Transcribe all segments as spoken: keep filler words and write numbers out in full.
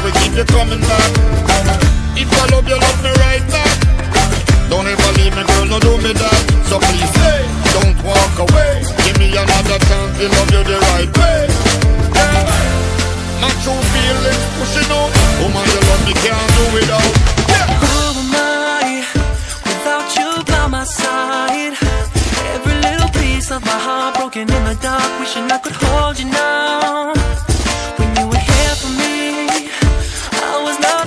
we keep you coming back. If I love you, love me right back. Don't ever leave me, girl, no do me that. So please stay, don't walk away. Give me another chance to love you the right way. Yeah. My true feelings pushing out. Woman, you love me, can't do without. Yeah. Who am I without you by my side? Every little piece of my heart broken in the dark, wishing I could hold you now. When you were here for me, I was not.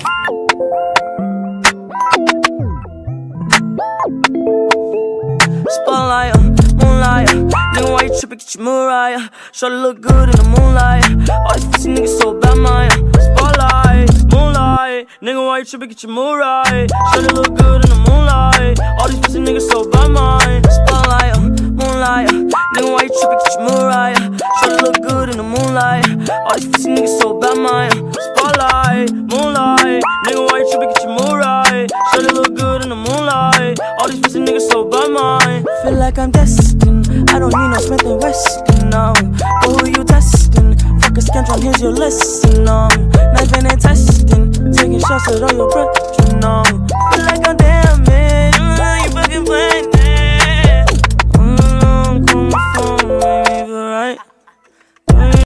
Spotlight, moonlight, nigga, why you trippin', get your Mariah? Shorty look good in the moonlight. All these pussy niggas so bad, Maya. Spotlight, moonlight, nigga, why you trippin', get your Mariah? Shorty look good in the moonlight. All these pussy niggas so bad, Maya. Spotlight, moonlight, nigga, why you trippin', get your Mariah? Shorty look good in the moonlight. All these pussy niggas so bad, Maya. Spotlight, moonlight, nigga, why you trippin', get your Mariah? Shorty look good in the moonlight. All these pussy niggas so bad, Maya. Feel like I'm destined. I don't need no Smith and Weston, no. But who you testing? Fuck a scantron, here's your lesson, no. Knife and testing, taking shots at all your breath, you know.